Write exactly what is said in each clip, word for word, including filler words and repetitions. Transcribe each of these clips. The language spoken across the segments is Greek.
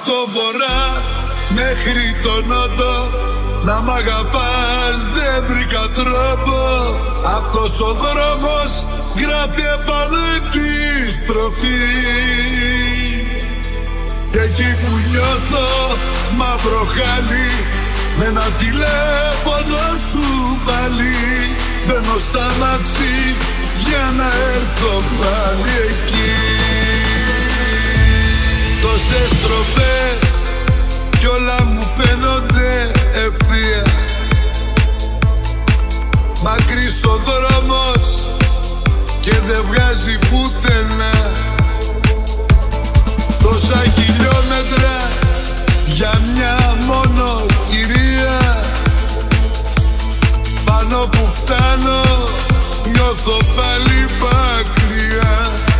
το βορρά μέχρι το νότο, να μ' αγαπάς δεν βρήκα τρόπο. Αυτός ο δρόμος γράφει επάνω επιστροφή. Και εκεί που νιώθω μαύρο χάλι, με ένα τηλέφωνο σου πάλι, μπαίνω στα μάξι για να έρθω πάλι εκεί. Τόσες στροφές κι όλα μου φαίνονται ευθεία, μακρύς ο δρόμος και δεν βγάζει πουθενά. Τόσα χιλιόμετρα για μια μόνο κυρία, πάνω που φτάνω νιώθω πάλι μακριά.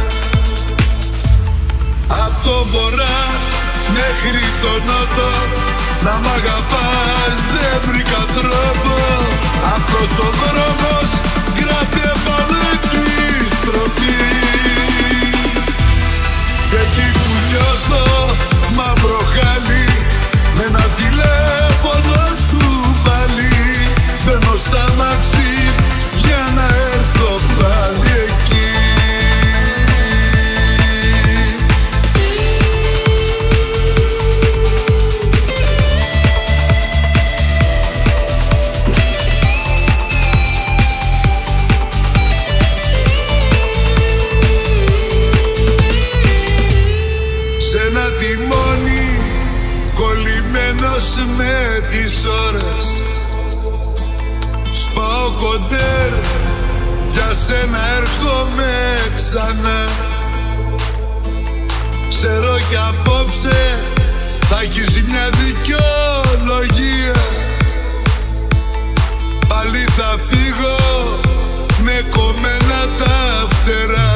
Απ' το βορρά μέχρι το νότο, να μ' αγαπάς δεν βρήκα τρόπο. Αυτός ο δρόμος γράφει επάνω επιστροφή. Και εκεί που νιώθω μαύρο χάλι, με ένα τηλέφωνο σου πάλι, μπαίνω στα μάξι για να έρθω πάλι εκεί. Σ' ένα τιμόνι κολλημένος με τις ώρες, σπάω κοντέρ, για σένα έρχομαι ξανά. Ξέρω κι απόψε θα έχεις μια δικαιολογία, πάλι θα φύγω με κομμένα τα φτερά.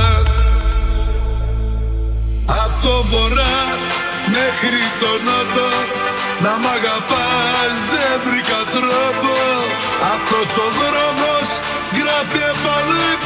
Απ' το βορρά μέχρι το νότο, να μ' αγαπάς δεν βρήκα τρόπο. Αυτός ο δρόμος γράφει επάνω